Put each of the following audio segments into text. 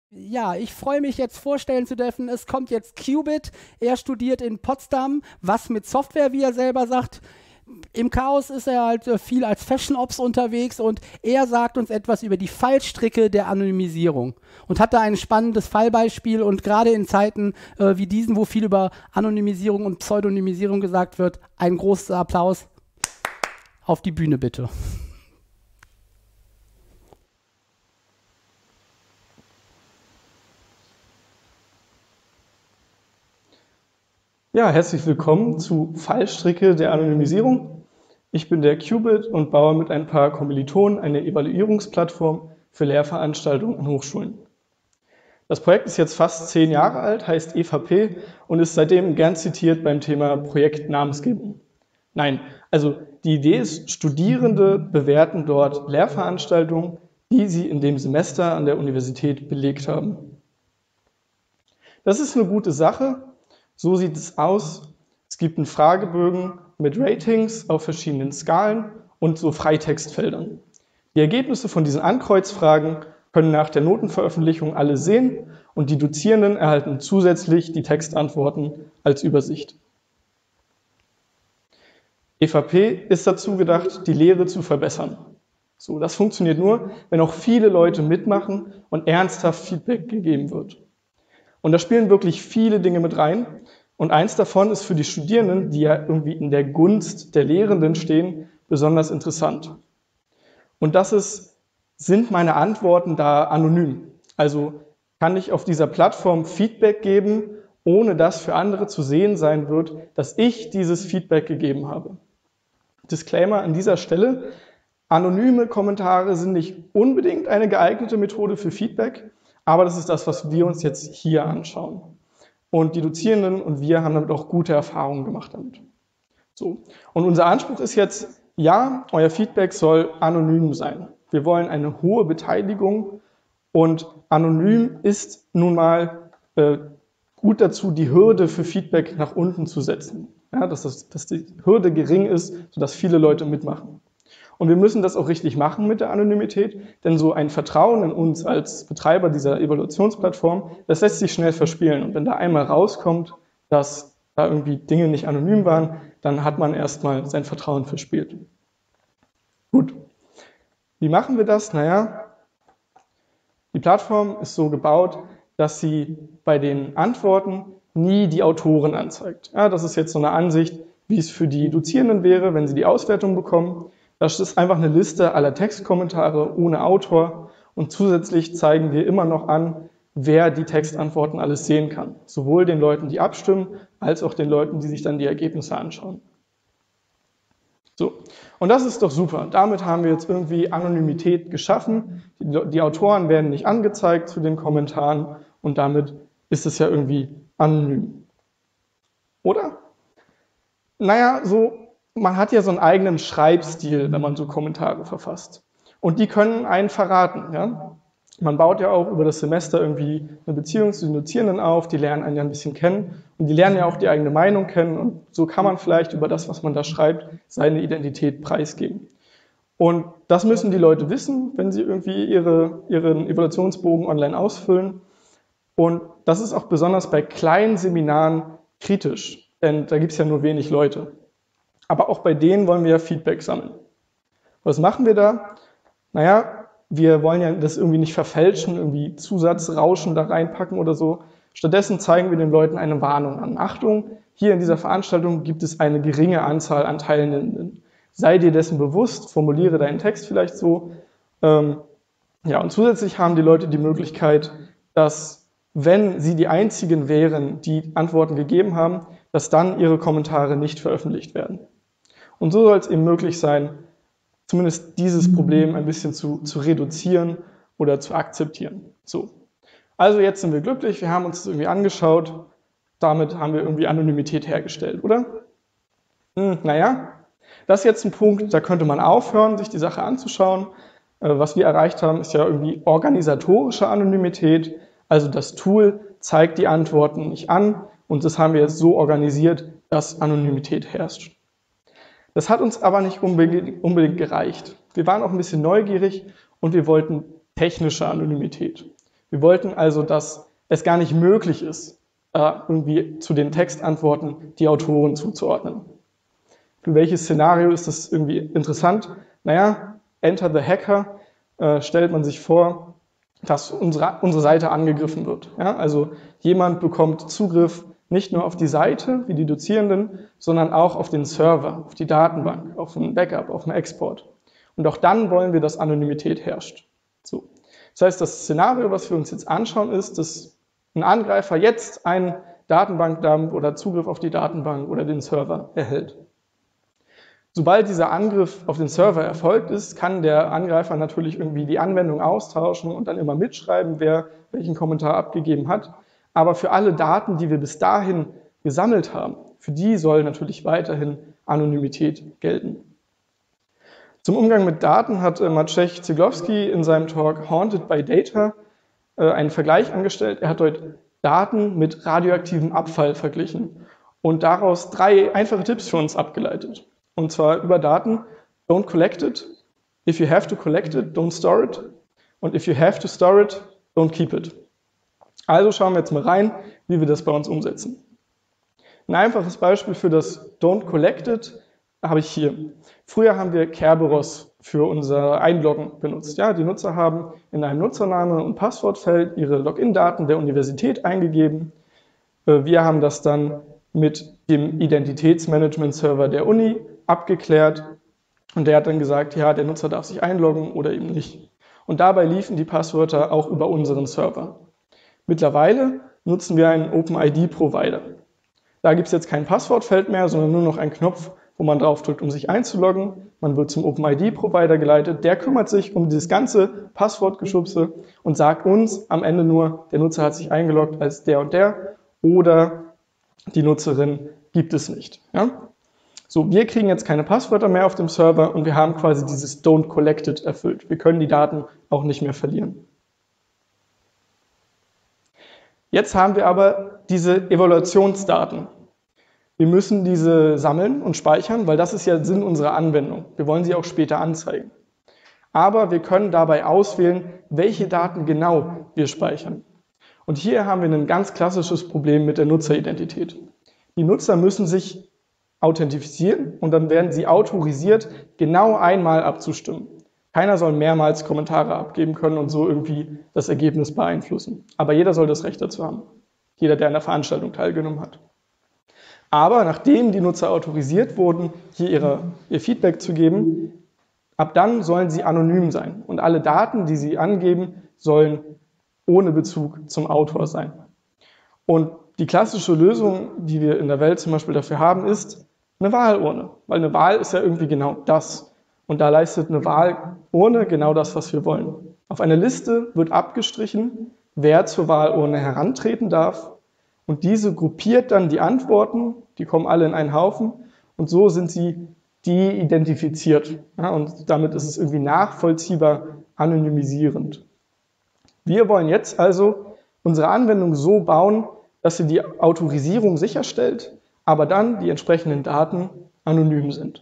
Ja, ich freue mich jetzt vorstellen zu dürfen, es kommt jetzt Qubit. Er studiert in Potsdam, was mit Software, wie er selber sagt. Im Chaos ist er halt viel als Fashion Ops unterwegs und er sagt uns etwas über die Fallstricke der Anonymisierung und hat da ein spannendes Fallbeispiel und gerade in Zeiten wie diesen, wo viel über Anonymisierung und Pseudonymisierung gesagt wird, ein großer Applaus. Auf die Bühne bitte. Ja, herzlich willkommen zu Fallstricke der Anonymisierung. Ich bin der Qubit und baue mit ein paar Kommilitonen eine Evaluierungsplattform für Lehrveranstaltungen an Hochschulen. Das Projekt ist jetzt fast 10 Jahre alt, heißt EVP und ist seitdem gern zitiert beim Thema Projektnamensgebung. Nein, also die Idee ist, Studierende bewerten dort Lehrveranstaltungen, die sie in dem Semester an der Universität belegt haben. Das ist eine gute Sache. So sieht es aus. Es gibt einen Fragebögen mit Ratings auf verschiedenen Skalen und so Freitextfeldern. Die Ergebnisse von diesen Ankreuzfragen können nach der Notenveröffentlichung alle sehen und die Dozierenden erhalten zusätzlich die Textantworten als Übersicht. EVP ist dazu gedacht, die Lehre zu verbessern. So, das funktioniert nur, wenn auch viele Leute mitmachen und ernsthaft Feedback gegeben wird. Und da spielen wirklich viele Dinge mit rein. Und eins davon ist für die Studierenden, die ja irgendwie in der Gunst der Lehrenden stehen, besonders interessant. Und das ist, sind meine Antworten da anonym? Also kann ich auf dieser Plattform Feedback geben, ohne dass für andere zu sehen sein wird, dass ich dieses Feedback gegeben habe. Disclaimer an dieser Stelle: Anonyme Kommentare sind nicht unbedingt eine geeignete Methode für Feedback, aber das ist das, was wir uns jetzt hier anschauen. Und die Dozierenden und wir haben damit auch gute Erfahrungen gemacht damit. So. Und unser Anspruch ist jetzt, ja, euer Feedback soll anonym sein. Wir wollen eine hohe Beteiligung und anonym ist nun mal gut dazu, die Hürde für Feedback nach unten zu setzen. Ja, dass die Hürde gering ist, sodass viele Leute mitmachen. Und wir müssen das auch richtig machen mit der Anonymität, denn so ein Vertrauen in uns als Betreiber dieser Evaluationsplattform, das lässt sich schnell verspielen. Und wenn da einmal rauskommt, dass da irgendwie Dinge nicht anonym waren, dann hat man erstmal sein Vertrauen verspielt. Gut. Wie machen wir das? Naja, die Plattform ist so gebaut, dass sie bei den Antworten nie die Autoren anzeigt. Ja, das ist jetzt so eine Ansicht, wie es für die Dozierenden wäre, wenn sie die Auswertung bekommen. Das ist einfach eine Liste aller Textkommentare ohne Autor und zusätzlich zeigen wir immer noch an, wer die Textantworten alles sehen kann. Sowohl den Leuten, die abstimmen, als auch den Leuten, die sich dann die Ergebnisse anschauen. So, und das ist doch super. Damit haben wir jetzt irgendwie Anonymität geschaffen. Die Autoren werden nicht angezeigt zu den Kommentaren und damit ist es ja irgendwie anonym. Oder? Naja, so, man hat ja so einen eigenen Schreibstil, wenn man so Kommentare verfasst. Und die können einen verraten. Ja? Man baut ja auch über das Semester irgendwie eine Beziehung zu den Dozierenden auf, die lernen einen ja ein bisschen kennen und die lernen ja auch die eigene Meinung kennen und so kann man vielleicht über das, was man da schreibt, seine Identität preisgeben. Und das müssen die Leute wissen, wenn sie irgendwie ihren Evaluationsbogen online ausfüllen. Und das ist auch besonders bei kleinen Seminaren kritisch, denn da gibt es ja nur wenig Leute. Aber auch bei denen wollen wir ja Feedback sammeln. Was machen wir da? Naja, wir wollen ja das irgendwie nicht verfälschen, irgendwie Zusatzrauschen da reinpacken oder so. Stattdessen zeigen wir den Leuten eine Warnung an. Achtung, hier in dieser Veranstaltung gibt es eine geringe Anzahl an Teilnehmenden. Sei dir dessen bewusst, formuliere deinen Text vielleicht so. Ja, und zusätzlich haben die Leute die Möglichkeit, dass, wenn sie die einzigen wären, die Antworten gegeben haben, dass dann ihre Kommentare nicht veröffentlicht werden. Und so soll es eben möglich sein, zumindest dieses Problem ein bisschen zu reduzieren oder zu akzeptieren. So. Also jetzt sind wir glücklich, wir haben uns das irgendwie angeschaut, damit haben wir irgendwie Anonymität hergestellt, oder? Naja, das ist jetzt ein Punkt, da könnte man aufhören, sich die Sache anzuschauen. Was wir erreicht haben, ist ja irgendwie organisatorische Anonymität, also das Tool zeigt die Antworten nicht an und das haben wir jetzt so organisiert, dass Anonymität herrscht. Das hat uns aber nicht unbedingt gereicht. Wir waren auch ein bisschen neugierig und wir wollten technische Anonymität. Wir wollten also, dass es gar nicht möglich ist, irgendwie zu den Textantworten die Autoren zuzuordnen. Für welches Szenario ist das irgendwie interessant? Naja, Enter the Hacker stellt man sich vor, dass unsere Seite angegriffen wird. Ja, also jemand bekommt Zugriff nicht nur auf die Seite, wie die Dozierenden, sondern auch auf den Server, auf die Datenbank, auf ein Backup, auf einen Export. Und auch dann wollen wir, dass Anonymität herrscht. So. Das heißt, das Szenario, was wir uns jetzt anschauen, ist, dass ein Angreifer jetzt einen Datenbankdump oder Zugriff auf die Datenbank oder den Server erhält. Sobald dieser Angriff auf den Server erfolgt ist, kann der Angreifer natürlich irgendwie die Anwendung austauschen und dann immer mitschreiben, wer welchen Kommentar abgegeben hat. Aber für alle Daten, die wir bis dahin gesammelt haben, für die soll natürlich weiterhin Anonymität gelten. Zum Umgang mit Daten hat Maciej Ceglowski in seinem Talk Haunted by Data einen Vergleich angestellt. Er hat dort Daten mit radioaktivem Abfall verglichen und daraus 3 einfache Tipps für uns abgeleitet. Und zwar über Daten: don't collect it, if you have to collect it, don't store it, und if you have to store it, don't keep it. Also schauen wir jetzt mal rein, wie wir das bei uns umsetzen. Ein einfaches Beispiel für das Don't Collect It habe ich hier. Früher haben wir Kerberos für unser Einloggen benutzt. Ja, die Nutzer haben in einem Nutzername- und Passwortfeld ihre Login-Daten der Universität eingegeben. Wir haben das dann mit dem Identitätsmanagement-Server der Uni abgeklärt und der hat dann gesagt, ja, der Nutzer darf sich einloggen oder eben nicht. Und dabei liefen die Passwörter auch über unseren Server. Mittlerweile nutzen wir einen OpenID-Provider. Da gibt es jetzt kein Passwortfeld mehr, sondern nur noch einen Knopf, wo man draufdrückt, um sich einzuloggen. Man wird zum OpenID-Provider geleitet. Der kümmert sich um dieses ganze Passwortgeschubse und sagt uns am Ende nur, der Nutzer hat sich eingeloggt als der und der oder die Nutzerin gibt es nicht. Ja? So, wir kriegen jetzt keine Passwörter mehr auf dem Server und wir haben quasi dieses Don't Collect It erfüllt. Wir können die Daten auch nicht mehr verlieren. Jetzt haben wir aber diese Evaluationsdaten. Wir müssen diese sammeln und speichern, weil das ist ja Sinn unserer Anwendung. Wir wollen sie auch später anzeigen. Aber wir können dabei auswählen, welche Daten genau wir speichern. Und hier haben wir ein ganz klassisches Problem mit der Nutzeridentität. Die Nutzer müssen sich authentifizieren und dann werden sie autorisiert, genau einmal abzustimmen. Keiner soll mehrmals Kommentare abgeben können und so irgendwie das Ergebnis beeinflussen. Aber jeder soll das Recht dazu haben. Jeder, der an der Veranstaltung teilgenommen hat. Aber nachdem die Nutzer autorisiert wurden, hier ihr Feedback zu geben, ab dann sollen sie anonym sein. Und alle Daten, die sie angeben, sollen ohne Bezug zum Autor sein. Und die klassische Lösung, die wir in der Welt zum Beispiel dafür haben, ist eine Wahlurne. Weil eine Wahl ist ja irgendwie genau das. Und da leistet eine Wahlurne genau das, was wir wollen. Auf einer Liste wird abgestrichen, wer zur Wahlurne herantreten darf. Und diese gruppiert dann die Antworten, die kommen alle in einen Haufen. Und so sind sie de-identifiziert. Ja, und damit ist es irgendwie nachvollziehbar anonymisierend. Wir wollen jetzt also unsere Anwendung so bauen, dass sie die Autorisierung sicherstellt, aber dann die entsprechenden Daten anonym sind.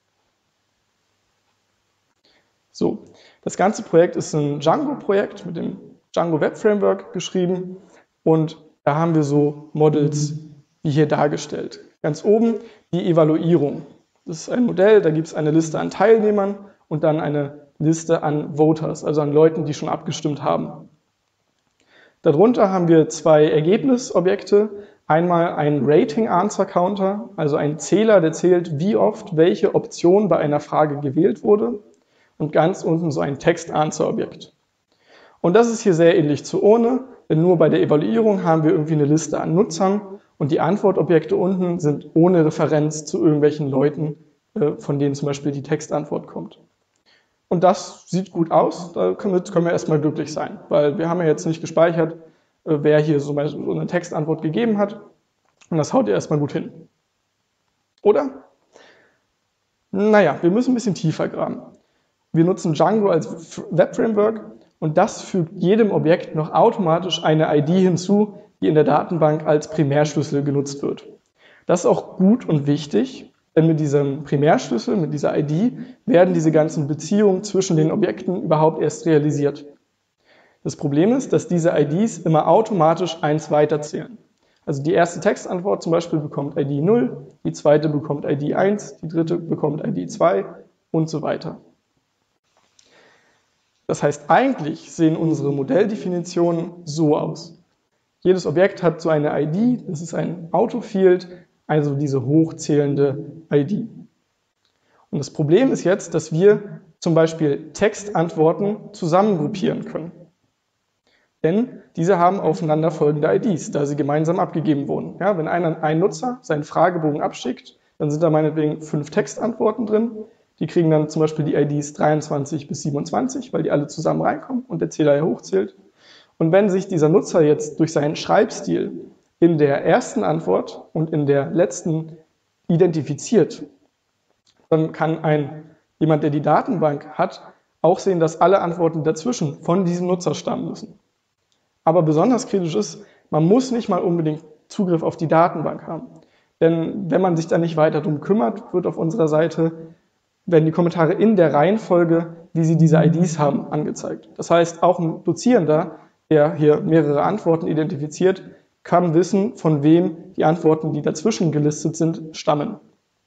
So, das ganze Projekt ist ein Django-Projekt mit dem Django Web Framework geschrieben und da haben wir so Models wie hier dargestellt. Ganz oben die Evaluierung. Das ist ein Modell, da gibt es eine Liste an Teilnehmern und dann eine Liste an Voters, also an Leuten, die schon abgestimmt haben. Darunter haben wir 2 Ergebnisobjekte. Einmal einen Rating-Answer-Counter, also ein Zähler, der zählt, wie oft welche Option bei einer Frage gewählt wurde. Und ganz unten so ein Text-Answer-Objekt. Und das ist hier sehr ähnlich zu Urne, denn nur bei der Evaluierung haben wir irgendwie eine Liste an Nutzern und die Antwortobjekte unten sind ohne Referenz zu irgendwelchen Leuten, von denen zum Beispiel die Textantwort kommt. Und das sieht gut aus, da können wir erstmal glücklich sein, weil wir haben ja jetzt nicht gespeichert, wer hier so eine Textantwort gegeben hat und das haut ja erstmal gut hin. Oder? Naja, wir müssen ein bisschen tiefer graben. Wir nutzen Django als Web-Framework und das fügt jedem Objekt noch automatisch eine ID hinzu, die in der Datenbank als Primärschlüssel genutzt wird. Das ist auch gut und wichtig, denn mit diesem Primärschlüssel, mit dieser ID, werden diese ganzen Beziehungen zwischen den Objekten überhaupt erst realisiert. Das Problem ist, dass diese IDs immer automatisch eins weiterzählen. Also die erste Textantwort zum Beispiel bekommt ID 0, die zweite bekommt ID 1, die dritte bekommt ID 2 und so weiter. Das heißt, eigentlich sehen unsere Modelldefinitionen so aus. Jedes Objekt hat so eine ID, das ist ein Autofield, also diese hochzählende ID. Und das Problem ist jetzt, dass wir zum Beispiel Textantworten zusammengruppieren können. Denn diese haben aufeinanderfolgende IDs, da sie gemeinsam abgegeben wurden. Ja, wenn ein Nutzer seinen Fragebogen abschickt, dann sind da meinetwegen 5 Textantworten drin. Die kriegen dann zum Beispiel die IDs 23 bis 27, weil die alle zusammen reinkommen und der Zähler ja hochzählt. Und wenn sich dieser Nutzer jetzt durch seinen Schreibstil in der ersten Antwort und in der letzten identifiziert, dann kann jemand, der die Datenbank hat, auch sehen, dass alle Antworten dazwischen von diesem Nutzer stammen müssen. Aber besonders kritisch ist, man muss nicht mal unbedingt Zugriff auf die Datenbank haben. Denn wenn man sich da nicht weiter drum kümmert, wird auf unserer Seite, werden die Kommentare in der Reihenfolge, wie sie diese IDs haben, angezeigt. Das heißt, auch ein Dozierender, der hier mehrere Antworten identifiziert, kann wissen, von wem die Antworten, die dazwischen gelistet sind, stammen.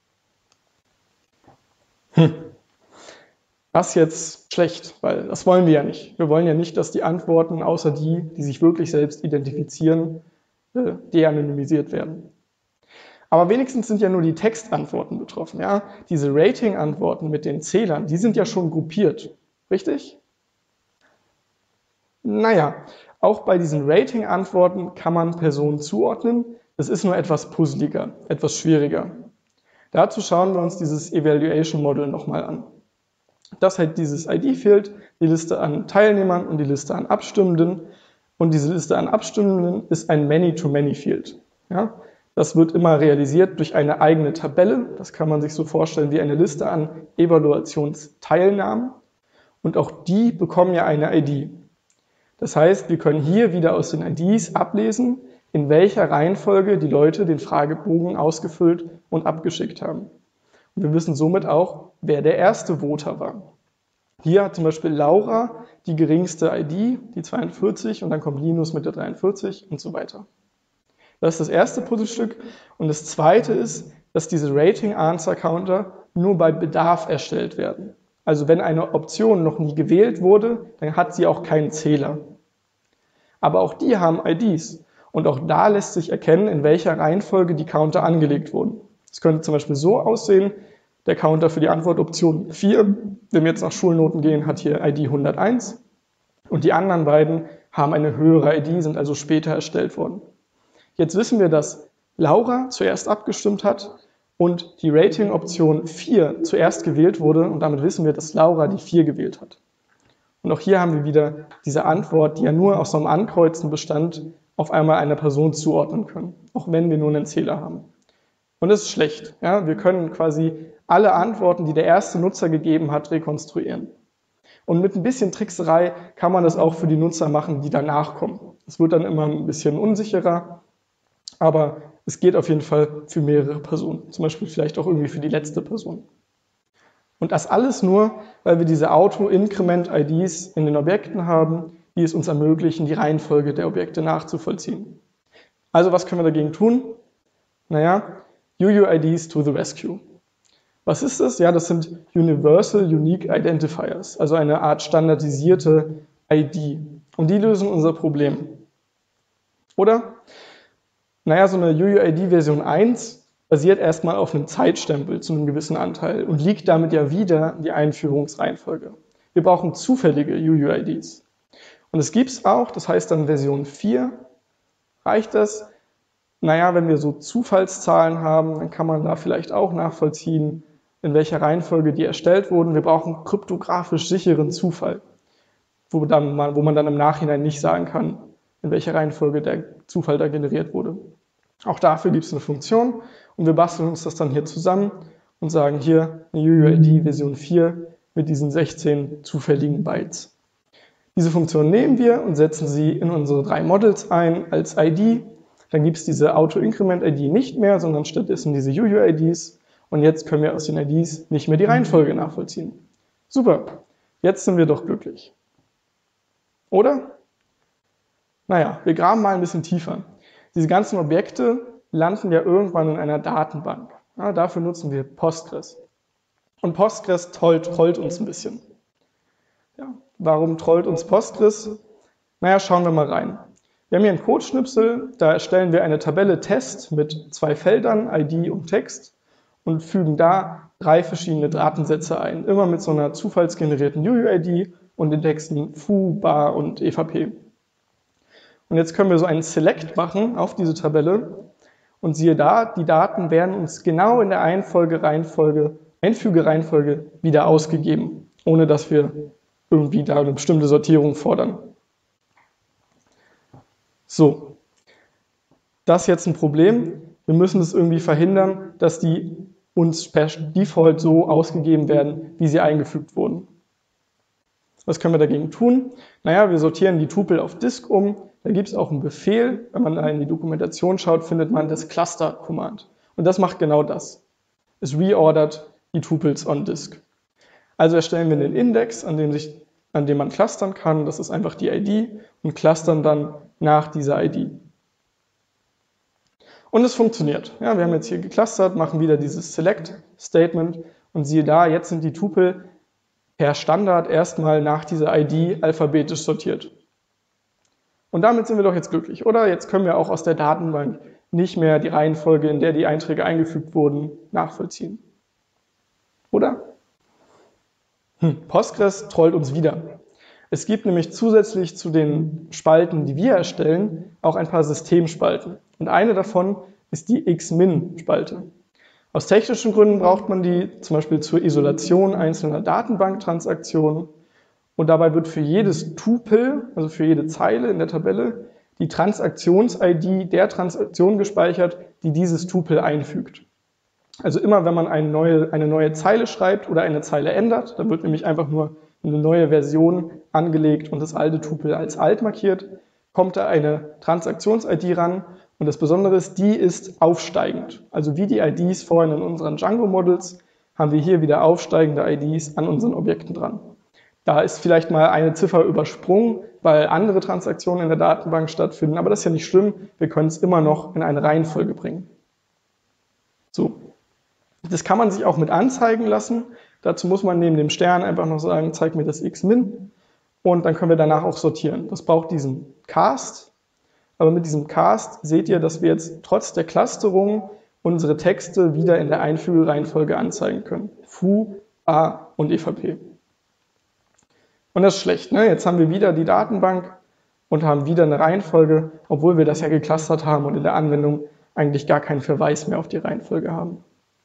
Das ist jetzt schlecht, weil das wollen wir ja nicht. Wir wollen ja nicht, dass die Antworten, außer die sich wirklich selbst identifizieren, de-anonymisiert werden. Aber wenigstens sind ja nur die Textantworten betroffen. Ja? Diese Rating-Antworten mit den Zählern, die sind ja schon gruppiert. Richtig? Naja, auch bei diesen Rating-Antworten kann man Personen zuordnen. Das ist nur etwas puzzeliger, etwas schwieriger. Dazu schauen wir uns dieses Evaluation Model nochmal an. Das hat dieses ID-Field, die Liste an Teilnehmern und die Liste an Abstimmenden. Und diese Liste an Abstimmenden ist ein Many-to-Many-Field. Ja? Das wird immer realisiert durch eine eigene Tabelle. Das kann man sich so vorstellen wie eine Liste an Evaluationsteilnahmen. Und auch die bekommen ja eine ID. Das heißt, wir können hier wieder aus den IDs ablesen, in welcher Reihenfolge die Leute den Fragebogen ausgefüllt und abgeschickt haben. Und wir wissen somit auch, wer der erste Voter war. Hier hat zum Beispiel Laura die geringste ID, die 42, und dann kommt Linus mit der 43 und so weiter. Das ist das erste Puzzlestück. Und das zweite ist, dass diese Rating-Answer-Counter nur bei Bedarf erstellt werden. Also wenn eine Option noch nie gewählt wurde, dann hat sie auch keinen Zähler. Aber auch die haben IDs. Und auch da lässt sich erkennen, in welcher Reihenfolge die Counter angelegt wurden. Es könnte zum Beispiel so aussehen, der Counter für die Antwort Option 4, wenn wir jetzt nach Schulnoten gehen, hat hier ID 101. Und die anderen beiden haben eine höhere ID, sind also später erstellt worden. Jetzt wissen wir, dass Laura zuerst abgestimmt hat und die Rating-Option 4 zuerst gewählt wurde. Und damit wissen wir, dass Laura die 4 gewählt hat. Und auch hier haben wir wieder diese Antwort, die ja nur aus so einem Ankreuzen bestand, auf einmal einer Person zuordnen können, auch wenn wir nur einen Zähler haben. Und das ist schlecht. Ja? Wir können quasi alle Antworten, die der erste Nutzer gegeben hat, rekonstruieren. Und mit ein bisschen Trickserei kann man das auch für die Nutzer machen, die danach kommen. Es wird dann immer ein bisschen unsicherer, aber es geht auf jeden Fall für mehrere Personen. Zum Beispiel vielleicht auch irgendwie für die letzte Person. Und das alles nur, weil wir diese Auto-Increment-IDs in den Objekten haben, die es uns ermöglichen, die Reihenfolge der Objekte nachzuvollziehen. Also was können wir dagegen tun? Naja, UUIDs to the rescue. Was ist das? Ja, das sind Universal Unique Identifiers, also eine Art standardisierte ID. Und die lösen unser Problem. Oder? Naja, so eine UUID Version 1 basiert erstmal auf einem Zeitstempel zu einem gewissen Anteil und liegt damit ja wieder die Einführungsreihenfolge. Wir brauchen zufällige UUIDs. Und es gibt es auch, das heißt dann Version 4. Reicht das? Naja, wenn wir so Zufallszahlen haben, dann kann man da vielleicht auch nachvollziehen, in welcher Reihenfolge die erstellt wurden. Wir brauchen kryptografisch sicheren Zufall, wo man dann im Nachhinein nicht sagen kann, in welcher Reihenfolge der Zufall da generiert wurde. Auch dafür gibt es eine Funktion und wir basteln uns das dann hier zusammen und sagen hier eine UUID Version 4 mit diesen 16 zufälligen Bytes. Diese Funktion nehmen wir und setzen sie in unsere 3 Models ein als ID. Dann gibt es diese Auto-Increment-ID nicht mehr, sondern stattdessen diese UUIDs. Und jetzt können wir aus den IDs nicht mehr die Reihenfolge nachvollziehen. Super, jetzt sind wir doch glücklich. Oder? Naja, wir graben mal ein bisschen tiefer. Diese ganzen Objekte landen ja irgendwann in einer Datenbank. Ja, dafür nutzen wir Postgres. Und Postgres trollt uns ein bisschen. Ja, warum trollt uns Postgres? Naja, schauen wir mal rein. Wir haben hier einen Codeschnipsel, da erstellen wir eine Tabelle Test mit 2 Feldern, ID und Text, und fügen da 3 verschiedene Datensätze ein, immer mit so einer zufallsgenerierten UUID und den Texten foo, bar und evp. Und jetzt können wir so einen Select machen auf diese Tabelle und siehe da, die Daten werden uns genau in der Einfügereihenfolge wieder ausgegeben, ohne dass wir irgendwie da eine bestimmte Sortierung fordern. So, das ist jetzt ein Problem. Wir müssen es irgendwie verhindern, dass die uns per Default so ausgegeben werden, wie sie eingefügt wurden. Was können wir dagegen tun? Naja, wir sortieren die Tupel auf Disk um. Da gibt es auch einen Befehl. Wenn man da in die Dokumentation schaut, findet man das Cluster-Command. Und das macht genau das. Es reordert die Tupels on Disk. Also erstellen wir einen Index, an dem man clustern kann. Das ist einfach die ID und clustern dann nach dieser ID. Und es funktioniert. Ja, wir haben jetzt hier geclustert, machen wieder dieses Select-Statement und siehe da, jetzt sind die Tupel per Standard erstmal nach dieser ID alphabetisch sortiert. Und damit sind wir doch jetzt glücklich, oder? Jetzt können wir auch aus der Datenbank nicht mehr die Reihenfolge, in der die Einträge eingefügt wurden, nachvollziehen. Oder? Postgres trollt uns wieder. Es gibt nämlich zusätzlich zu den Spalten, die wir erstellen, auch ein paar Systemspalten. Und eine davon ist die Xmin-Spalte. Aus technischen Gründen braucht man die zum Beispiel zur Isolation einzelner Datenbanktransaktionen. Und dabei wird für jedes Tupel, also für jede Zeile in der Tabelle, die Transaktions-ID der Transaktion gespeichert, die dieses Tupel einfügt. Also immer, wenn man eine neue Zeile schreibt oder eine Zeile ändert, dann wird nämlich einfach nur eine neue Version angelegt und das alte Tupel als alt markiert, kommt da eine Transaktions-ID ran und das Besondere ist, die ist aufsteigend. Also wie die IDs vorhin in unseren Django-Models, haben wir hier wieder aufsteigende IDs an unseren Objekten dran. Da ist vielleicht mal eine Ziffer übersprungen, weil andere Transaktionen in der Datenbank stattfinden, aber das ist ja nicht schlimm, wir können es immer noch in eine Reihenfolge bringen. So. Das kann man sich auch mit anzeigen lassen. Dazu muss man neben dem Stern einfach noch sagen, zeig mir das Xmin und dann können wir danach auch sortieren. Das braucht diesen Cast, aber mit diesem Cast seht ihr, dass wir jetzt trotz der Clusterung unsere Texte wieder in der Einfügereihenfolge anzeigen können. foo, a und evp. Und das ist schlecht, ne? Jetzt haben wir wieder die Datenbank und haben wieder eine Reihenfolge, obwohl wir das ja geclustert haben und in der Anwendung eigentlich gar keinen Verweis mehr auf die Reihenfolge haben.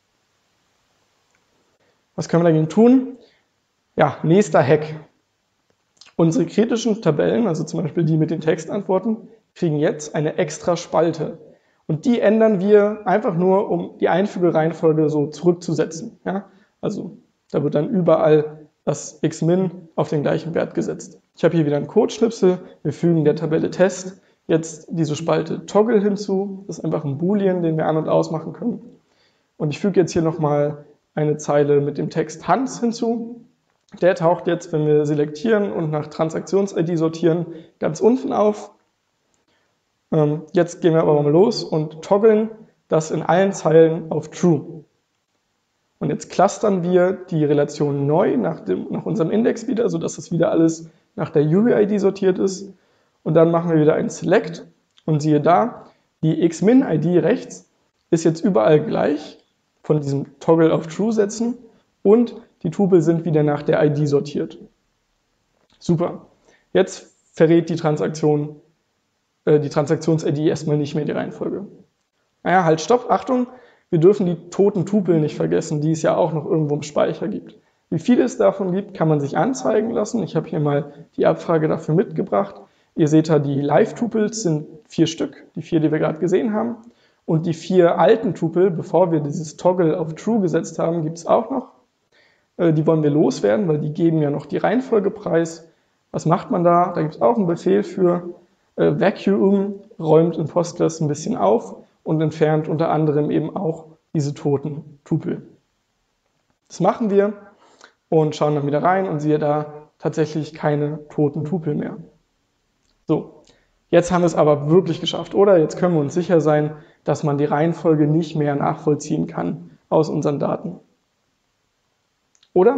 Was können wir dagegen tun? Ja, nächster Hack. Unsere kritischen Tabellen, also zum Beispiel die mit den Textantworten, kriegen jetzt eine extra Spalte. Und die ändern wir einfach nur, um die Einfügereihenfolge so zurückzusetzen. Ja? Also da wird dann überall das Xmin auf den gleichen Wert gesetzt. Ich habe hier wieder einen Codeschnipsel. Wir fügen der Tabelle Test jetzt diese Spalte Toggle hinzu. Das ist einfach ein Boolean, den wir an- und ausmachen können. Und ich füge jetzt hier nochmal eine Zeile mit dem Text Hans hinzu. Der taucht jetzt, wenn wir selektieren und nach Transaktions-ID sortieren, ganz unten auf. Jetzt gehen wir aber mal los und toggeln das in allen Zeilen auf True. Und jetzt clustern wir die Relation neu nach unserem Index wieder, sodass das wieder alles nach der UUID sortiert ist. Und dann machen wir wieder einen Select und siehe da, die Xmin-ID rechts ist jetzt überall gleich von diesem Toggle auf True setzen und die Tupel sind wieder nach der ID sortiert. Super. Jetzt verrät die Transaktions-ID erstmal nicht mehr die Reihenfolge. Naja, halt, stopp, Achtung, wir dürfen die toten Tupel nicht vergessen, die es ja auch noch irgendwo im Speicher gibt. Wie viele es davon gibt, kann man sich anzeigen lassen. Ich habe hier mal die Abfrage dafür mitgebracht. Ihr seht da, die Live-Tupels sind 4 Stück, die 4, die wir gerade gesehen haben. Und die 4 alten Tupel, bevor wir dieses Toggle auf True gesetzt haben, gibt es auch noch. Die wollen wir loswerden, weil die geben ja noch die Reihenfolge preis. Was macht man da? Da gibt es auch einen Befehl für. Vacuum räumt in Postgres ein bisschen auf und entfernt unter anderem eben auch diese toten Tupel. Das machen wir und schauen dann wieder rein und siehe da tatsächlich keine toten Tupel mehr. So, Jetzt haben wir es aber wirklich geschafft, oder? Jetzt können wir uns sicher sein, dass man die Reihenfolge nicht mehr nachvollziehen kann aus unseren Daten. Oder?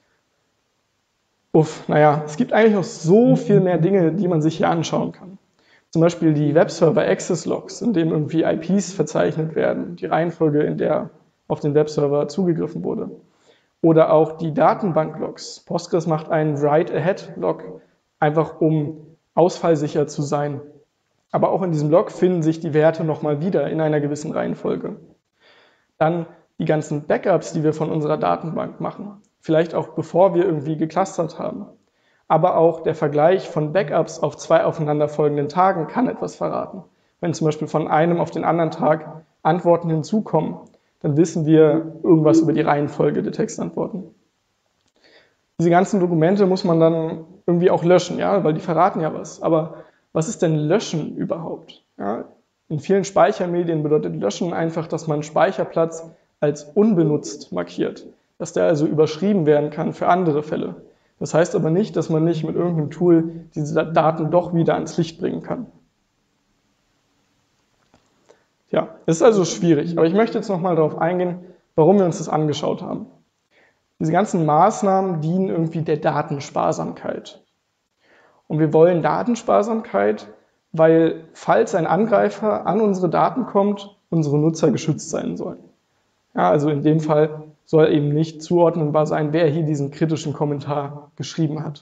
Naja, es gibt eigentlich noch so viel mehr Dinge, die man sich hier anschauen kann. Zum Beispiel die Webserver-Access-Logs, in denen irgendwie IPs verzeichnet werden, die Reihenfolge, in der auf den Webserver zugegriffen wurde. Oder auch die Datenbank-Logs. Postgres macht einen Write-Ahead-Log, einfach um ausfallsicher zu sein. Aber auch in diesem Log finden sich die Werte nochmal wieder in einer gewissen Reihenfolge. Dann die ganzen Backups, die wir von unserer Datenbank machen. Vielleicht auch bevor wir irgendwie geclustert haben. Aber auch der Vergleich von Backups auf 2 aufeinanderfolgenden Tagen kann etwas verraten. Wenn zum Beispiel von einem auf den anderen Tag Antworten hinzukommen, dann wissen wir irgendwas über die Reihenfolge der Textantworten. Diese ganzen Dokumente muss man dann irgendwie auch löschen, ja, weil die verraten ja was. Aber was ist denn Löschen überhaupt? Ja, in vielen Speichermedien bedeutet Löschen einfach, dass man Speicherplatz als unbenutzt markiert, dass der also überschrieben werden kann für andere Fälle. Das heißt aber nicht, dass man nicht mit irgendeinem Tool diese Daten doch wieder ans Licht bringen kann. Ja, es ist also schwierig, aber ich möchte jetzt nochmal darauf eingehen, warum wir uns das angeschaut haben. Diese ganzen Maßnahmen dienen irgendwie der Datensparsamkeit. Und wir wollen Datensparsamkeit, weil, falls ein Angreifer an unsere Daten kommt, unsere Nutzer geschützt sein sollen. Ja, also in dem Fall soll eben nicht zuordnenbar sein, wer hier diesen kritischen Kommentar geschrieben hat.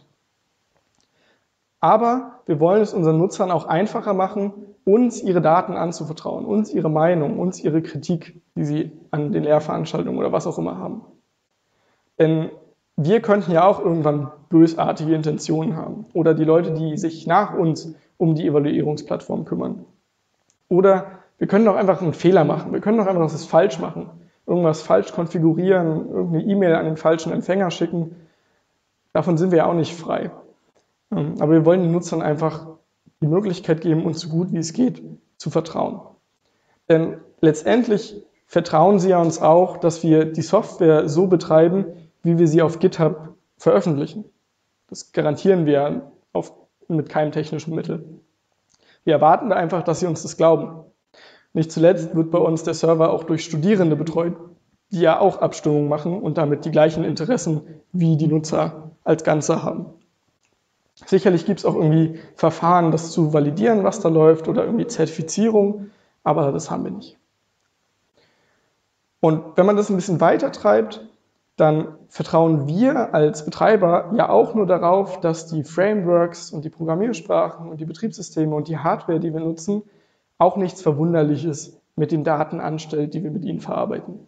Aber wir wollen es unseren Nutzern auch einfacher machen, uns ihre Daten anzuvertrauen, uns ihre Meinung, uns ihre Kritik, die sie an den Lehrveranstaltungen oder was auch immer haben. Denn wir könnten ja auch irgendwann bösartige Intentionen haben. Oder die Leute, die sich nach uns um die Evaluierungsplattform kümmern. Oder wir können doch einfach einen Fehler machen. Wir können doch einfach was falsch machen. Irgendwas falsch konfigurieren, irgendeine E-Mail an den falschen Empfänger schicken. Davon sind wir ja auch nicht frei. Aber wir wollen den Nutzern einfach die Möglichkeit geben, uns so gut wie es geht zu vertrauen. Denn letztendlich vertrauen sie ja uns auch, dass wir die Software so betreiben, wie wir sie auf GitHub veröffentlichen. Das garantieren wir mit keinem technischen Mittel. Wir erwarten da einfach, dass sie uns das glauben. Nicht zuletzt wird bei uns der Server auch durch Studierende betreut, die ja auch Abstimmungen machen und damit die gleichen Interessen wie die Nutzer als Ganze haben. Sicherlich gibt es auch irgendwie Verfahren, das zu validieren, was da läuft, oder irgendwie Zertifizierung, aber das haben wir nicht. Und wenn man das ein bisschen weiter treibt, dann vertrauen wir als Betreiber ja auch nur darauf, dass die Frameworks und die Programmiersprachen und die Betriebssysteme und die Hardware, die wir nutzen, auch nichts Verwunderliches mit den Daten anstellt, die wir mit ihnen verarbeiten.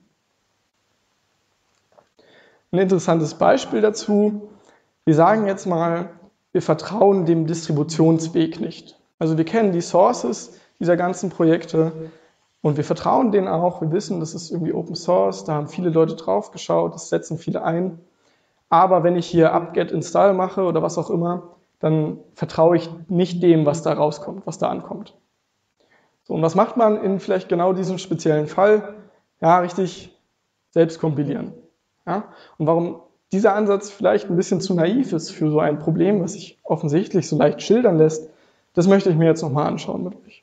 Ein interessantes Beispiel dazu: Wir sagen jetzt mal, wir vertrauen dem Distributionsweg nicht. Also wir kennen die Sources dieser ganzen Projekte und wir vertrauen denen auch. Wir wissen, das ist irgendwie Open Source, da haben viele Leute drauf geschaut, das setzen viele ein. Aber wenn ich hier apt-get install mache oder was auch immer, dann vertraue ich nicht dem, was da rauskommt, was da ankommt. So, und was macht man in vielleicht genau diesem speziellen Fall? Ja, richtig, selbst kompilieren. Ja? Und warum dieser Ansatz vielleicht ein bisschen zu naiv ist für so ein Problem, was sich offensichtlich so leicht schildern lässt, das möchte ich mir jetzt nochmal anschauen mit euch.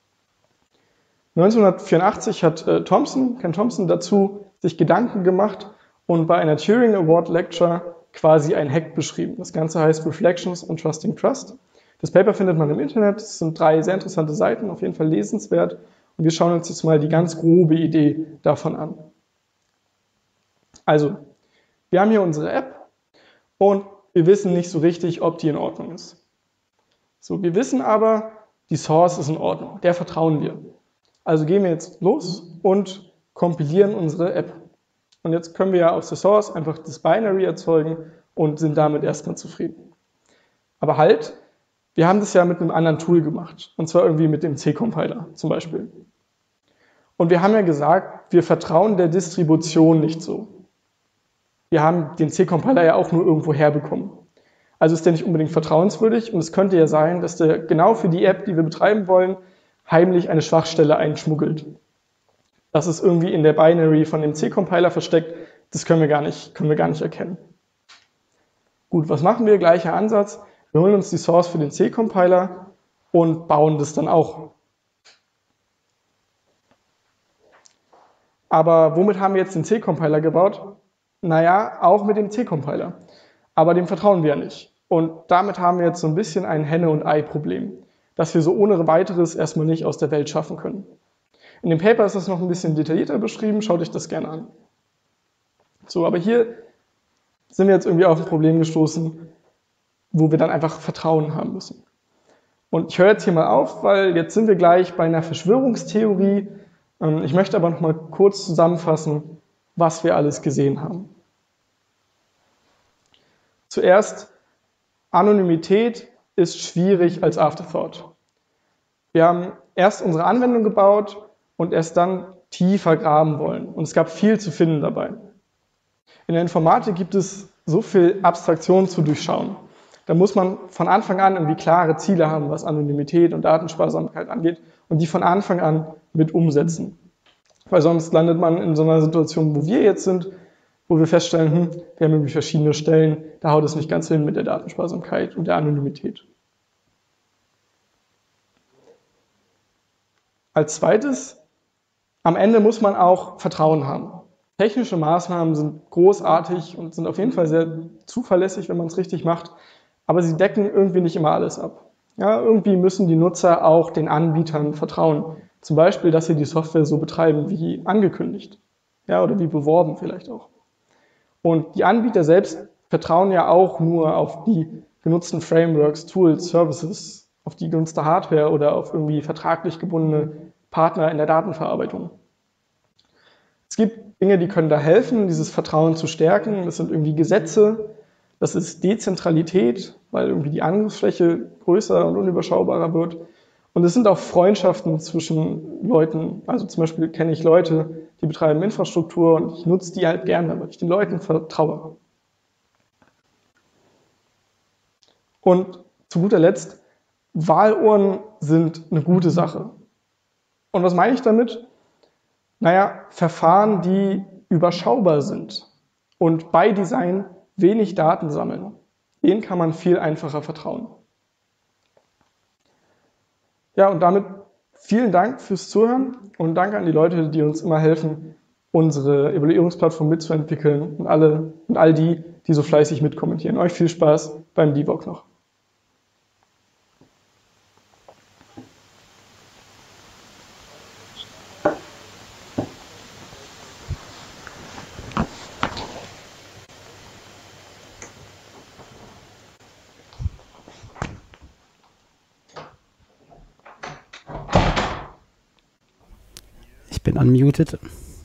1984 hat Ken Thompson dazu sich Gedanken gemacht und bei einer Turing Award Lecture quasi ein Hack beschrieben. Das Ganze heißt Reflections on Trusting Trust. Das Paper findet man im Internet, es sind 3 sehr interessante Seiten, auf jeden Fall lesenswert. Und wir schauen uns jetzt mal die ganz grobe Idee davon an. Also, wir haben hier unsere App und wir wissen nicht so richtig, ob die in Ordnung ist. So, wir wissen aber, die Source ist in Ordnung, der vertrauen wir. Also gehen wir jetzt los und kompilieren unsere App. Und jetzt können wir ja aus der Source einfach das Binary erzeugen und sind damit erstmal zufrieden. Aber halt, wir haben das ja mit einem anderen Tool gemacht, und zwar irgendwie mit dem C-Compiler zum Beispiel. Und wir haben ja gesagt, wir vertrauen der Distribution nicht so. Wir haben den C-Compiler ja auch nur irgendwo herbekommen. Also ist der nicht unbedingt vertrauenswürdig und es könnte ja sein, dass der genau für die App, die wir betreiben wollen, heimlich eine Schwachstelle einschmuggelt. Das ist irgendwie in der Binary von dem C-Compiler versteckt, das können wir gar nicht erkennen. Gut, was machen wir? Gleicher Ansatz. Wir holen uns die Source für den C-Compiler und bauen das dann auch. Aber womit haben wir jetzt den C-Compiler gebaut? Naja, auch mit dem C-Compiler. Aber dem vertrauen wir ja nicht. Und damit haben wir jetzt so ein bisschen ein Henne- und Ei-Problem, das wir so ohne weiteres erstmal nicht aus der Welt schaffen können. In dem Paper ist das noch ein bisschen detaillierter beschrieben, schaut euch das gerne an. So, aber hier sind wir jetzt irgendwie auf ein Problem gestoßen, wo wir dann einfach Vertrauen haben müssen. Und ich höre jetzt hier mal auf, weil jetzt sind wir gleich bei einer Verschwörungstheorie. Ich möchte aber noch mal kurz zusammenfassen, was wir alles gesehen haben. Zuerst, Anonymität ist schwierig als Afterthought. Wir haben erst unsere Anwendung gebaut und erst dann tiefer graben wollen. Und es gab viel zu finden dabei. In der Informatik gibt es so viel Abstraktion zu durchschauen. Da muss man von Anfang an irgendwie klare Ziele haben, was Anonymität und Datensparsamkeit angeht und die von Anfang an mit umsetzen. Weil sonst landet man in so einer Situation, wo wir jetzt sind, wo wir feststellen, wir haben irgendwie verschiedene Stellen, da haut es nicht ganz hin mit der Datensparsamkeit und der Anonymität. Als zweites, am Ende muss man auch Vertrauen haben. Technische Maßnahmen sind großartig und sind auf jeden Fall sehr zuverlässig, wenn man es richtig macht, aber sie decken irgendwie nicht immer alles ab. Ja, irgendwie müssen die Nutzer auch den Anbietern vertrauen. Zum Beispiel, dass sie die Software so betreiben wie angekündigt. Ja, oder wie beworben vielleicht auch. Und die Anbieter selbst vertrauen ja auch nur auf die genutzten Frameworks, Tools, Services, auf die genutzte Hardware oder auf irgendwie vertraglich gebundene Partner in der Datenverarbeitung. Es gibt Dinge, die können da helfen, dieses Vertrauen zu stärken. Das sind irgendwie Gesetze, das ist Dezentralität, weil irgendwie die Angriffsfläche größer und unüberschaubarer wird. Und es sind auch Freundschaften zwischen Leuten. Also zum Beispiel kenne ich Leute, die betreiben Infrastruktur und ich nutze die halt gerne, weil ich den Leuten vertraue. Und zu guter Letzt, Wahlurnen sind eine gute Sache. Und was meine ich damit? Naja, Verfahren, die überschaubar sind und bei Design wenig Daten sammeln. Denen kann man viel einfacher vertrauen. Ja, und damit vielen Dank fürs Zuhören und danke an die Leute, die uns immer helfen, unsere Evaluierungsplattform mitzuentwickeln und all die, die so fleißig mitkommentieren. Euch viel Spaß beim Debug noch. Ich bin unmuted.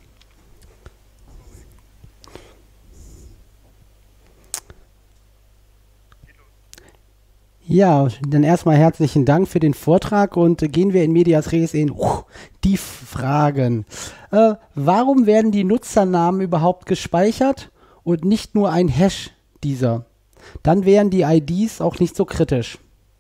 Ja, dann erstmal herzlichen Dank für den Vortrag und gehen wir in Medias Res in die Fragen. Warum werden die Nutzernamen überhaupt gespeichert und nicht nur ein Hash dieser? Dann wären die IDs auch nicht so kritisch.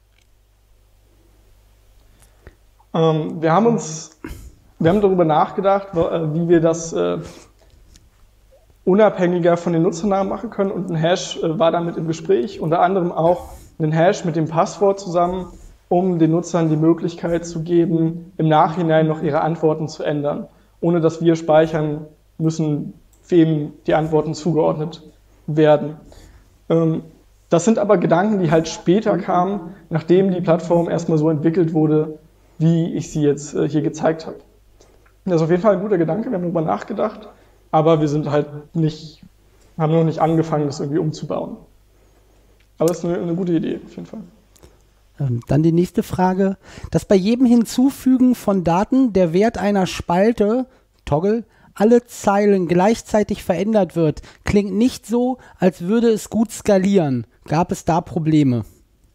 Wir haben darüber nachgedacht, wie wir das unabhängiger von den Nutzernamen machen können und ein Hash war damit im Gespräch, unter anderem auch einen Hash mit dem Passwort zusammen, um den Nutzern die Möglichkeit zu geben, im Nachhinein noch ihre Antworten zu ändern, ohne dass wir speichern müssen, wem die Antworten zugeordnet werden. Das sind aber Gedanken, die halt später kamen, nachdem die Plattform erstmal so entwickelt wurde, wie ich sie jetzt hier gezeigt habe. Das ist auf jeden Fall ein guter Gedanke, wir haben darüber nachgedacht, aber wir sind halt haben noch nicht angefangen, das irgendwie umzubauen. Aber das ist eine gute Idee, auf jeden Fall. Dann die nächste Frage. Dass bei jedem Hinzufügen von Daten der Wert einer Spalte, Toggle, alle Zeilen gleichzeitig verändert wird, klingt nicht so, als würde es gut skalieren. Gab es da Probleme?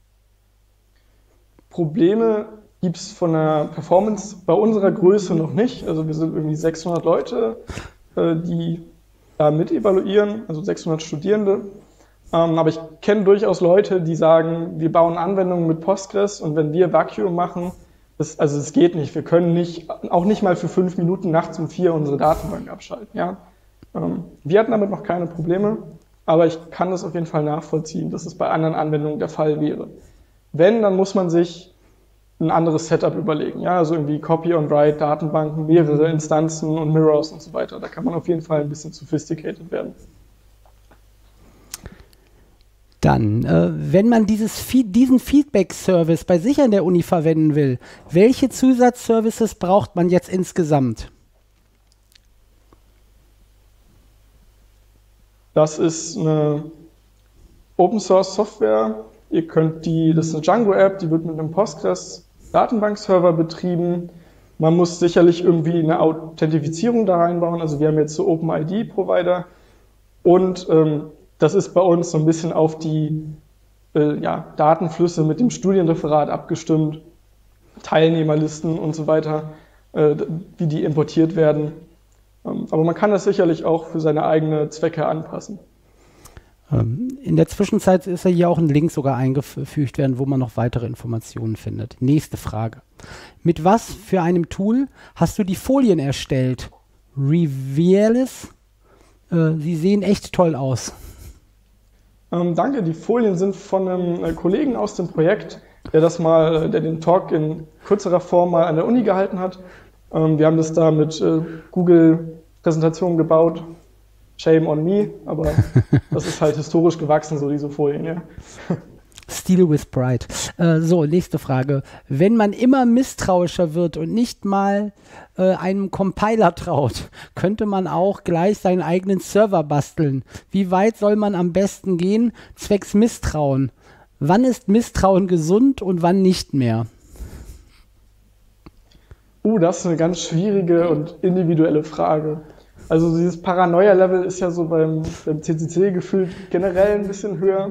Probleme gibt es von der Performance bei unserer Größe noch nicht. Also wir sind irgendwie 600 Leute, die da mit evaluieren, also 600 Studierende. Aber ich kenne durchaus Leute, die sagen, wir bauen Anwendungen mit Postgres und wenn wir Vacuum machen, es geht nicht. Wir können auch nicht mal für 5 Minuten nachts um 4 unsere Datenbank abschalten. Ja? Wir hatten damit noch keine Probleme, aber ich kann das auf jeden Fall nachvollziehen, dass es bei anderen Anwendungen der Fall wäre. Wenn, dann muss man sich ein anderes Setup überlegen. Ja, also irgendwie Copy on Write, Datenbanken, mehrere Instanzen und Mirrors und so weiter. Da kann man auf jeden Fall ein bisschen sophisticated werden. Dann, wenn man diesen Feedback-Service bei sich an der Uni verwenden will, welche Zusatzservices braucht man jetzt insgesamt? Das ist eine Open-Source-Software. Das ist eine Django-App, die wird mit einem Postgres-Datenbankserver betrieben. Man muss sicherlich irgendwie eine Authentifizierung da reinbauen. Also wir haben jetzt so OpenID-Provider und das ist bei uns so ein bisschen auf die Datenflüsse mit dem Studienreferat abgestimmt, Teilnehmerlisten und so weiter, wie die importiert werden. Aber man kann das sicherlich auch für seine eigenen Zwecke anpassen. In der Zwischenzeit ist ja hier auch ein Link sogar eingefügt werden, wo man noch weitere Informationen findet. Nächste Frage. Mit was für einem Tool hast du die Folien erstellt? Revealis? Sie sehen echt toll aus. Danke, die Folien sind von einem Kollegen aus dem Projekt, der den Talk in kürzerer Form mal an der Uni gehalten hat. Wir haben das da mit Google-Präsentationen gebaut. Shame on me, aber das ist halt historisch gewachsen, so diese Folien, ja. Steal with Pride. So, nächste Frage. Wenn man immer misstrauischer wird und nicht mal einem Compiler traut, könnte man auch gleich seinen eigenen Server basteln. Wie weit soll man am besten gehen, zwecks Misstrauen? Wann ist Misstrauen gesund und wann nicht mehr? Das ist eine ganz schwierige und individuelle Frage. Also dieses Paranoia-Level ist ja so beim CCC gefühlt generell ein bisschen höher.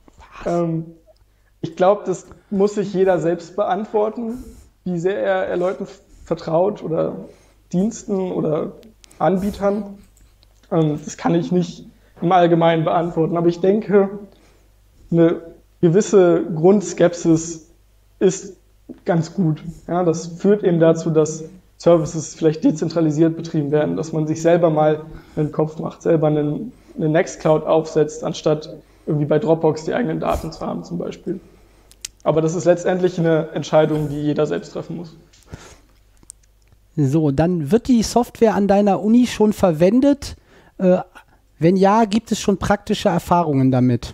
Ich glaube, das muss sich jeder selbst beantworten, wie sehr er Leuten vertraut oder Diensten oder Anbietern. Das kann ich nicht im Allgemeinen beantworten. Aber ich denke, eine gewisse Grundskepsis ist ganz gut. Ja, das führt eben dazu, dass Services vielleicht dezentralisiert betrieben werden, dass man sich selber mal einen Kopf macht, selber eine Nextcloud aufsetzt, anstatt irgendwie bei Dropbox die eigenen Daten zu haben zum Beispiel. Aber das ist letztendlich eine Entscheidung, die jeder selbst treffen muss. So, dann wird die Software an deiner Uni schon verwendet? Wenn ja, gibt es schon praktische Erfahrungen damit?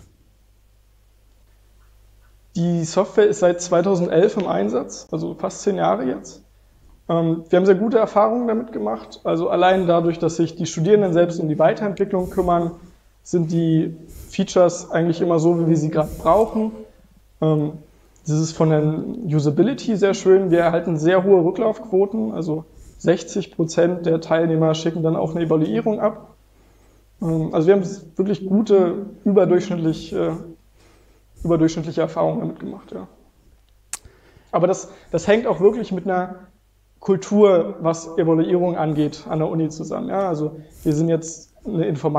Die Software ist seit 2011 im Einsatz, also fast 10 Jahre jetzt. Wir haben sehr gute Erfahrungen damit gemacht. Also allein dadurch, dass sich die Studierenden selbst um die Weiterentwicklung kümmern, sind die Features eigentlich immer so, wie wir sie gerade brauchen. Das ist von der Usability sehr schön. Wir erhalten sehr hohe Rücklaufquoten, also 60% der Teilnehmer schicken dann auch eine Evaluierung ab. Also wir haben wirklich gute, überdurchschnittliche Erfahrungen damit gemacht. Ja. Aber das hängt auch wirklich mit einer Kultur, was Evaluierung angeht, an der Uni zusammen. Ja, also wir sind jetzt ein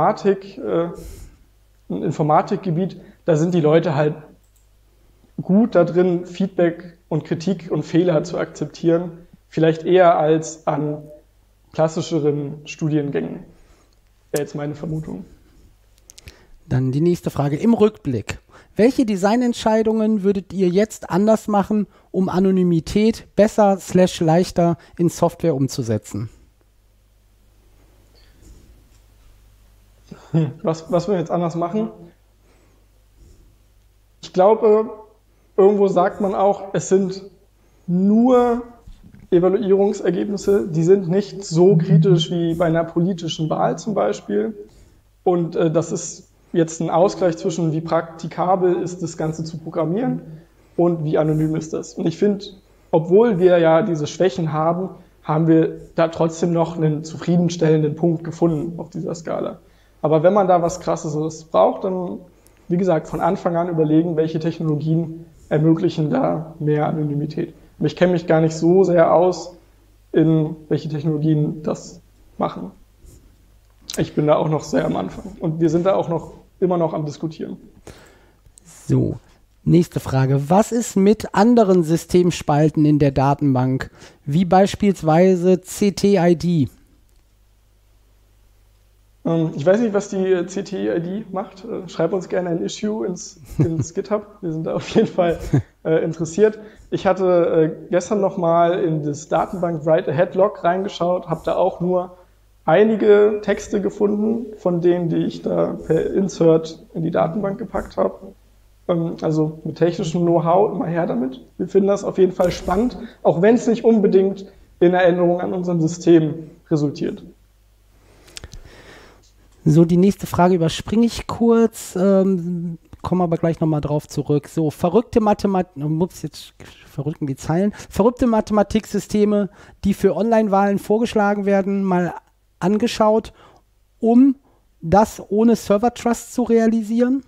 Informatikgebiet, da sind die Leute halt gut da drin, Feedback und Kritik und Fehler zu akzeptieren, vielleicht eher als an klassischeren Studiengängen. Wäre jetzt meine Vermutung. Dann die nächste Frage im Rückblick. Welche Designentscheidungen würdet ihr jetzt anders machen, um Anonymität besser / leichter in Software umzusetzen? Was wir jetzt anders machen? Ich glaube, irgendwo sagt man auch, es sind nur Evaluierungsergebnisse, die sind nicht so kritisch wie bei einer politischen Wahl zum Beispiel. Und das ist jetzt ein Ausgleich zwischen, wie praktikabel ist das Ganze zu programmieren und wie anonym ist das. Und ich finde, obwohl wir ja diese Schwächen haben, haben wir da trotzdem noch einen zufriedenstellenden Punkt gefunden auf dieser Skala. Aber wenn man da was Krasses braucht, dann, wie gesagt, von Anfang an überlegen, welche Technologien ermöglichen da mehr Anonymität. Und ich kenne mich gar nicht so sehr aus, in welche Technologien das machen. Ich bin da auch noch sehr am Anfang. Und wir sind da auch immer noch am Diskutieren. So, nächste Frage. Was ist mit anderen Systemspalten in der Datenbank, wie beispielsweise CTID? Ich weiß nicht, was die CTI-ID macht. Schreib uns gerne ein Issue ins GitHub. Wir sind da auf jeden Fall interessiert. Ich hatte gestern nochmal in das Datenbank Write-Ahead-Log reingeschaut, habe da auch nur einige Texte gefunden, von denen, die ich da per Insert in die Datenbank gepackt habe. Also mit technischem Know-how immer her damit. Wir finden das auf jeden Fall spannend, auch wenn es nicht unbedingt in einer Änderung an unserem System resultiert. So, die nächste Frage überspringe ich kurz, komme aber gleich nochmal drauf zurück. So, verrückte Mathematiksysteme, die für Online-Wahlen vorgeschlagen werden, mal angeschaut, um das ohne Server-Trust zu realisieren?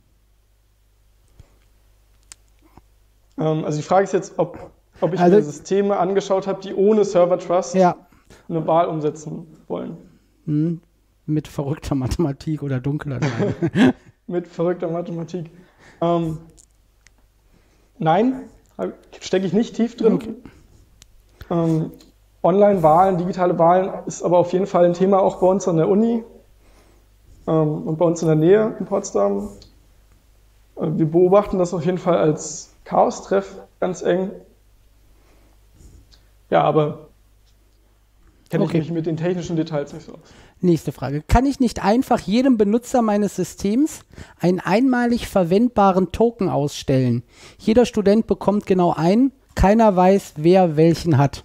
Also die Frage ist jetzt, ob ich mir Systeme angeschaut habe, die ohne Server-Trust eine Wahl umsetzen wollen. Mit verrückter Mathematik oder dunkler. Mit verrückter Mathematik. Nein, stecke ich nicht tief drin. Okay. Online-Wahlen, digitale Wahlen ist aber auf jeden Fall ein Thema auch bei uns an der Uni und bei uns in der Nähe in Potsdam. Wir beobachten das auf jeden Fall als Chaos-Treff ganz eng. Ja, aber kenne ich mich mit den technischen Details nicht so aus. Nächste Frage. Kann ich nicht einfach jedem Benutzer meines Systems einen einmalig verwendbaren Token ausstellen? Jeder Student bekommt genau einen, keiner weiß, wer welchen hat.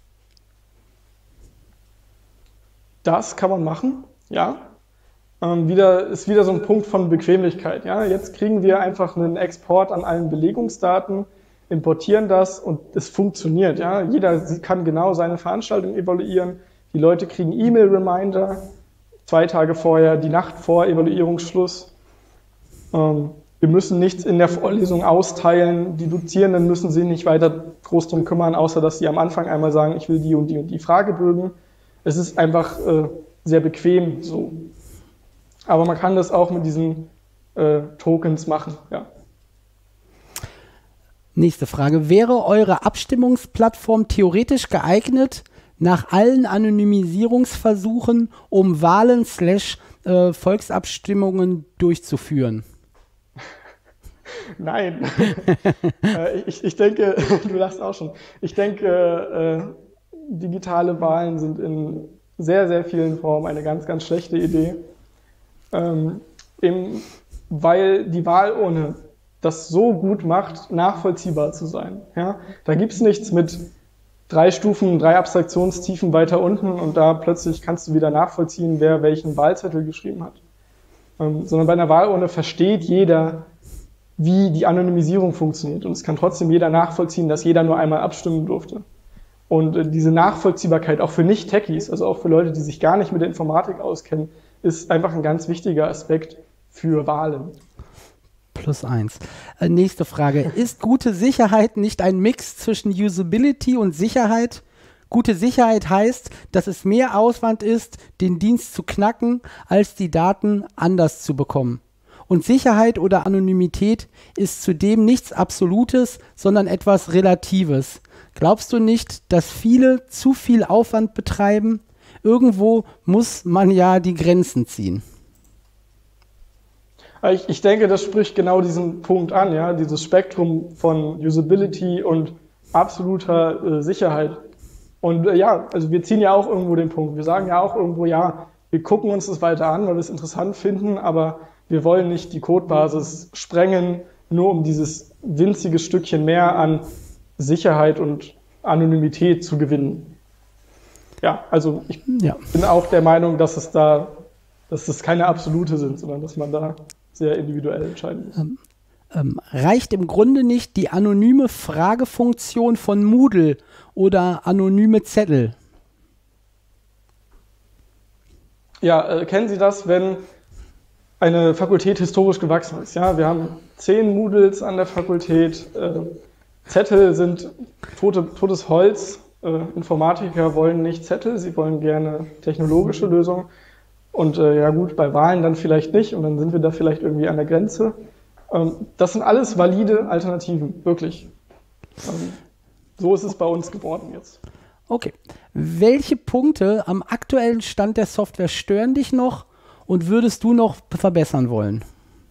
Das kann man machen, ja. Ist wieder so ein Punkt von Bequemlichkeit. Ja? Jetzt kriegen wir einfach einen Export an allen Belegungsdaten, importieren das und es funktioniert. Ja? Jeder kann genau seine Veranstaltung evaluieren. Die Leute kriegen E-Mail-Reminder 2 Tage vorher, die Nacht vor Evaluierungsschluss. Wir müssen nichts in der Vorlesung austeilen. Die Dozierenden müssen sich nicht weiter groß drum kümmern, außer dass sie am Anfang einmal sagen, ich will die und die Fragebögen. Es ist einfach sehr bequem so. Aber man kann das auch mit diesen Tokens machen, ja. Nächste Frage. Wäre eure Abstimmungsplattform theoretisch geeignet, nach allen Anonymisierungsversuchen, um Wahlen / Volksabstimmungen durchzuführen? Nein. Ich denke, du lachst auch schon. Ich denke, digitale Wahlen sind in sehr, sehr vielen Formen eine ganz, ganz schlechte Idee. Weil die Wahlurne das so gut macht, nachvollziehbar zu sein. Ja? Da gibt es nichts mit 3 Stufen, 3 Abstraktionstiefen weiter unten und da plötzlich kannst du wieder nachvollziehen, wer welchen Wahlzettel geschrieben hat. Sondern bei einer Wahlurne versteht jeder, wie die Anonymisierung funktioniert und es kann trotzdem jeder nachvollziehen, dass jeder nur einmal abstimmen durfte. Und diese Nachvollziehbarkeit auch für Nicht-Techies, also auch für Leute, die sich gar nicht mit der Informatik auskennen, ist einfach ein ganz wichtiger Aspekt für Wahlen. +1. Nächste Frage. Ist gute Sicherheit nicht ein Mix zwischen Usability und Sicherheit? Gute Sicherheit heißt, dass es mehr Aufwand ist, den Dienst zu knacken, als die Daten anders zu bekommen. Und Sicherheit oder Anonymität ist zudem nichts Absolutes, sondern etwas Relatives. Glaubst du nicht, dass viele zu viel Aufwand betreiben? Irgendwo muss man ja die Grenzen ziehen. Ich denke, das spricht genau diesen Punkt an, ja, dieses Spektrum von Usability und absoluter Sicherheit. Und also wir ziehen ja auch irgendwo den Punkt. Wir sagen ja auch irgendwo, ja, wir gucken uns das weiter an, weil wir es interessant finden, aber wir wollen nicht die Codebasis sprengen, nur um dieses winzige Stückchen mehr an Sicherheit und Anonymität zu gewinnen. Ja, also ich bin auch der Meinung, dass es keine Absolute sind, sondern dass man da sehr individuell entscheiden muss. Reicht im Grunde nicht die anonyme Fragefunktion von Moodle oder anonyme Zettel? Ja, kennen Sie das, wenn eine Fakultät historisch gewachsen ist? Ja, wir haben 10 Moodles an der Fakultät, Zettel sind totes Holz. Informatiker wollen nicht Zettel, sie wollen gerne technologische Lösungen. Und ja gut, bei Wahlen dann vielleicht nicht und dann sind wir da vielleicht irgendwie an der Grenze. Das sind alles valide Alternativen, wirklich. So ist es bei uns geworden jetzt. Okay. Welche Punkte am aktuellen Stand der Software stören dich noch und würdest du noch verbessern wollen?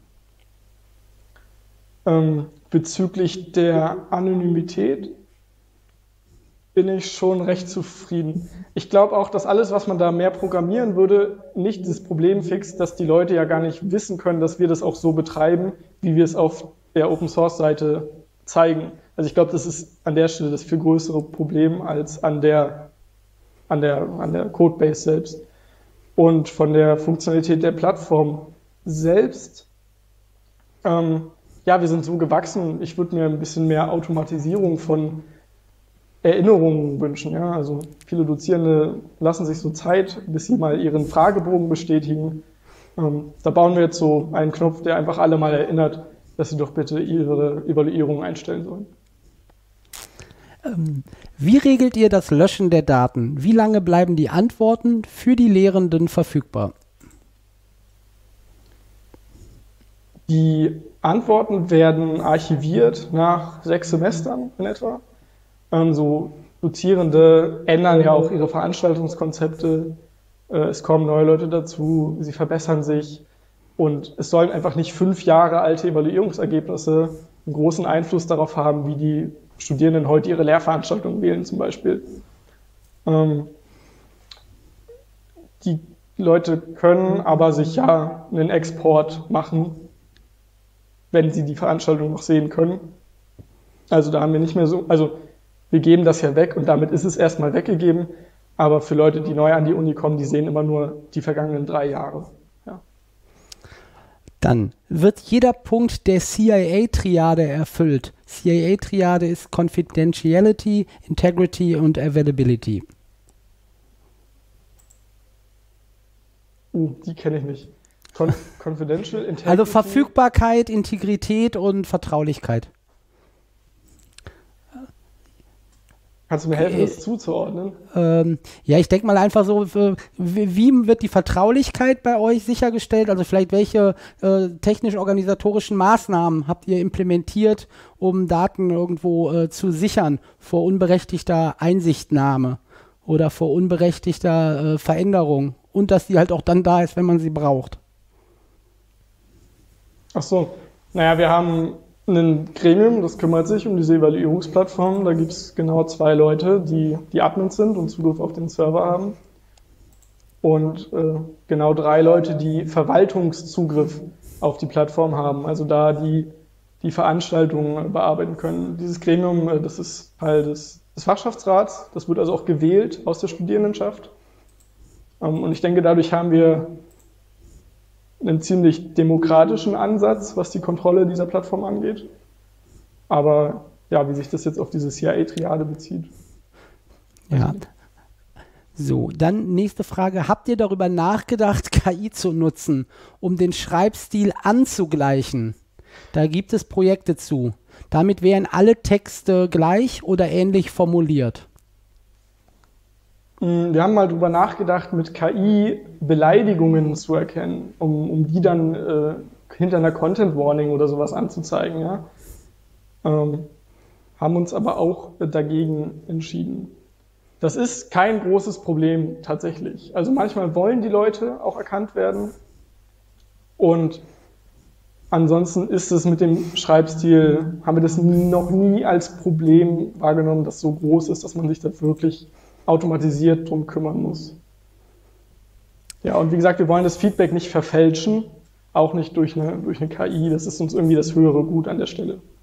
Bezüglich der Anonymität bin ich schon recht zufrieden. Ich glaube auch, dass alles, was man da mehr programmieren würde, nicht das Problem fixt, dass die Leute ja gar nicht wissen können, dass wir das auch so betreiben, wie wir es auf der Open-Source-Seite zeigen. Also ich glaube, das ist an der Stelle das viel größere Problem als an der Codebase selbst. Und von der Funktionalität der Plattform selbst, ja, wir sind so gewachsen. Ich würde mir ein bisschen mehr Automatisierung von Erinnerungen wünschen. Ja? Also viele Dozierende lassen sich so Zeit, bis sie mal ihren Fragebogen bestätigen. Da bauen wir jetzt so einen Knopf, der einfach alle mal erinnert, dass sie doch bitte ihre Evaluierung einstellen sollen. Wie regelt ihr das Löschen der Daten? Wie lange bleiben die Antworten für die Lehrenden verfügbar? Die Antworten werden archiviert nach 6 Semestern in etwa. So Dozierende ändern ja auch ihre Veranstaltungskonzepte. Es kommen neue Leute dazu, sie verbessern sich. Und es sollen einfach nicht 5 Jahre alte Evaluierungsergebnisse einen großen Einfluss darauf haben, wie die Studierenden heute ihre Lehrveranstaltungen wählen zum Beispiel. Die Leute können aber sich ja einen Export machen, wenn sie die Veranstaltung noch sehen können. Also da haben wir nicht mehr so, also wir geben das ja weg und damit ist es erstmal weggegeben, aber für Leute, die neu an die Uni kommen, die sehen immer nur die vergangenen 3 Jahre. Ja. Dann wird jeder Punkt der CIA-Triade erfüllt. CIA-Triade ist Confidentiality, Integrity und Availability. Die kenne ich nicht. Confidential, Integrity. Also Verfügbarkeit, Integrität und Vertraulichkeit. Kannst du mir helfen, das zuzuordnen? Ja, ich denke mal einfach so, wie wird die Vertraulichkeit bei euch sichergestellt? Also vielleicht welche technisch-organisatorischen Maßnahmen habt ihr implementiert, um Daten irgendwo zu sichern vor unberechtigter Einsichtnahme oder vor unberechtigter Veränderung und dass die halt auch dann da ist, wenn man sie braucht? Ach so, naja, wir haben ein Gremium, das kümmert sich um diese Evaluierungsplattform. Da gibt es genau 2 Leute, die Admins sind und Zugriff auf den Server haben. Und genau 3 Leute, die Verwaltungszugriff auf die Plattform haben, also da die Veranstaltungen bearbeiten können. Dieses Gremium, das ist Teil des Fachschaftsrats, das wird also auch gewählt aus der Studierendenschaft. Und ich denke, dadurch haben wir einen ziemlich demokratischen Ansatz, was die Kontrolle dieser Plattform angeht. Aber ja, wie sich das jetzt auf diese CIA-Triade bezieht. Ja. So, dann nächste Frage. Habt ihr darüber nachgedacht, KI zu nutzen, um den Schreibstil anzugleichen? Da gibt es Projekte zu. Damit wären alle Texte gleich oder ähnlich formuliert. Wir haben mal drüber nachgedacht, mit KI Beleidigungen zu erkennen, um die dann hinter einer Content Warning oder sowas anzuzeigen. Ja? Haben uns aber auch dagegen entschieden. Das ist kein großes Problem tatsächlich. Also manchmal wollen die Leute auch erkannt werden und ansonsten ist es mit dem Schreibstil, haben wir das noch nie als Problem wahrgenommen, das so groß ist, dass man sich da wirklich automatisiert drum kümmern muss. Ja, und wie gesagt, wir wollen das Feedback nicht verfälschen, auch nicht durch eine KI. Das ist uns irgendwie das höhere Gut an der Stelle.